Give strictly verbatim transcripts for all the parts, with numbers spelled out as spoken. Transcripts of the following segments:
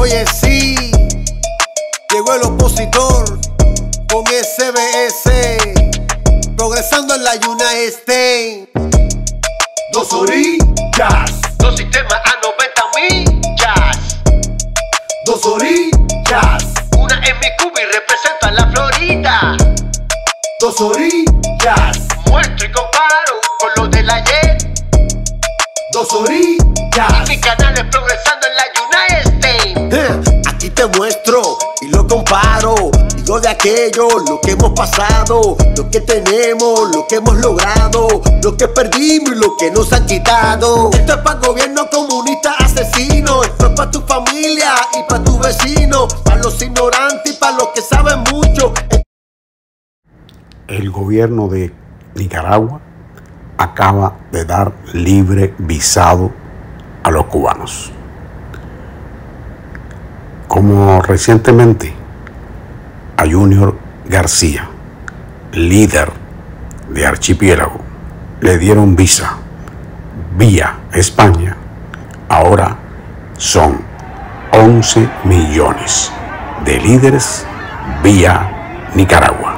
Oye sí, llegó el opositor con S B S, progresando en la United States. Dos orillas, Dos sistemas a noventa millas. dos orillas, Una en mi cuba y represento a la Florida. dos orillas, Muestro y comparo con lo del ayer. dos Y orillas. mi canal es progresando en la United States. Eh, Aquí te muestro y lo comparo. Digo de aquello, lo que hemos pasado, lo que tenemos, lo que hemos logrado, lo que perdimos y lo que nos han quitado. Esto es para el gobierno comunista asesino, esto es para tu familia y para tu vecino, para los ignorantes y para los que saben mucho. El gobierno de Nicaragua acaba de dar libre visado a los cubanos. Como recientemente a Junior García, líder de Archipiélago, le dieron visa vía España, ahora son once millones de líderes vía Nicaragua.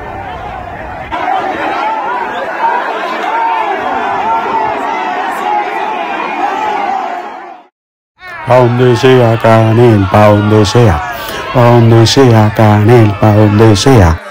Pa' donde sea, Canel, pa' donde sea, pa' donde sea, Canel, pa' donde sea.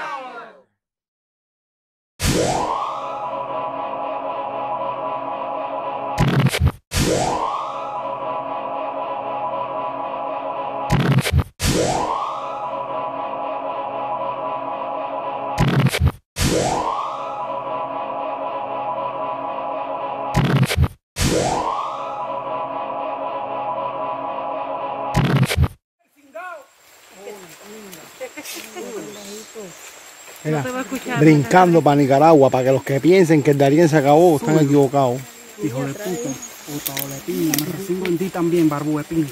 Mira, brincando para Nicaragua, para que los que piensen que el Darién se acabó están equivocados. Hijo de puta, puta o de pinga, me recibo en ti también, barbu de pinga.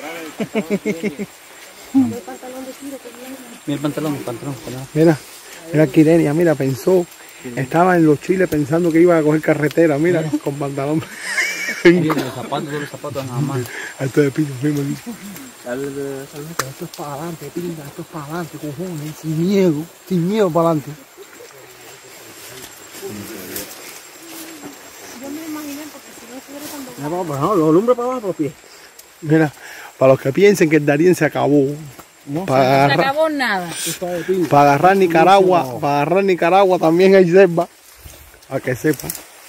Mira el pantalón, el pantalón, pantalón. Mira, mira Quirenia, mira, pensó, estaba en los chiles pensando que iba a coger carretera, mira, con pantalón. Mira, los zapatos, los zapatos nada más. Esto de pino, mismo. Esto es para adelante, pinga, esto es para adelante, cojones, sin miedo, sin miedo para adelante. Yo me imaginé porque si no estuviera cuando... No, pues no, los lumbres para abajo, los pies. Mira, para los que piensen que el Darién se acabó, No, para No se agarrar, acabó nada. esto es de pinga. para agarrar Nicaragua, para agarrar Nicaragua también hay selva, a que sepa.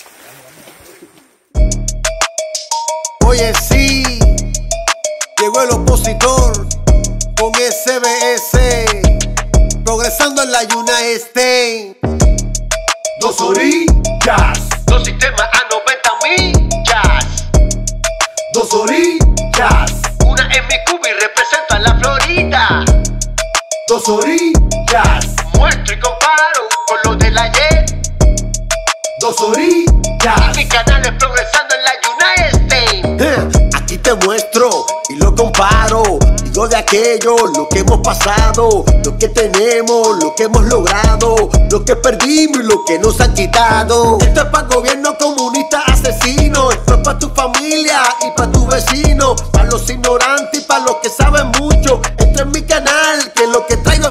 Oye sí, llegó el opositor con S B S, progresando en la United States. Dos orillas, Dos sistemas a noventa millas. dos orillas, Una en mi cuba y represento a la Florida. dos orillas, Muestro y comparo con lo del ayer. dos Y orillas. mi canal es progresando en la United States. Eh, Aquí te muestro y lo comparo. Digo de aquello, lo que hemos pasado, lo que tenemos, lo que hemos logrado, lo que perdimos y lo que nos han quitado. Esto es para el gobierno comunista asesino, esto es para tu familia y para tu vecino, para los ignorantes y para los que saben mucho. Entra en mi canal, que lo que traigo.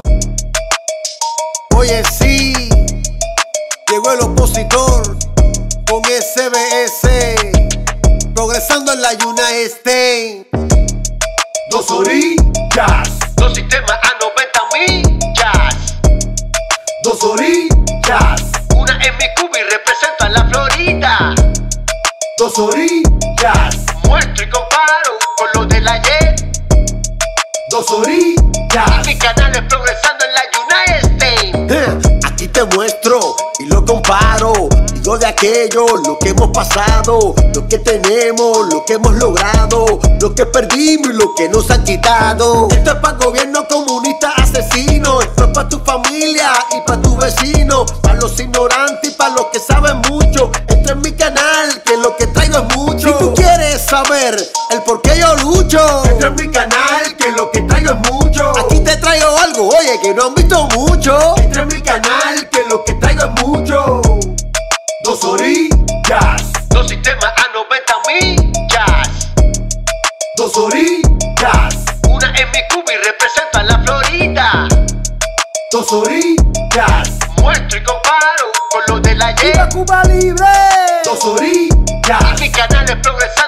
Oye sí, llegó el opositor con S B S, progresando en la United States. Dos orillas, Dos sistemas a noventa millas. dos orillas, Una en mi cuba y represento a la Florida. dos orillas, Muestro y comparo con lo del ayer. dos Y orillas. mi canal es progresando en la United States. Eh, Aquí te muestro y lo comparo. Digo de aquello, lo que hemos pasado, lo que tenemos, lo que hemos logrado, lo que perdimos y lo que nos han quitado. Esto es para el gobierno comunista asesino, esto es para tu familia y para tu vecino, para los ignorantes y para los que saben mucho. Entra en mi canal, que lo que traigo es mucho. Si tú quieres saber el por qué yo lucho, entra en mi canal, que lo que traigo es mucho. Aquí te traigo algo, oye, que no han visto mucho. Entra en mi canal, que lo que traigo es mucho. Dos orillas, Dos sistemas a noventa millas. dos orillas, en mi Cuba y represento a la Florida. Dos orillas, Muestro y comparo con lo del ayer. ¡Viva Cuba libre! dos orillas, Y mi canal es progresar.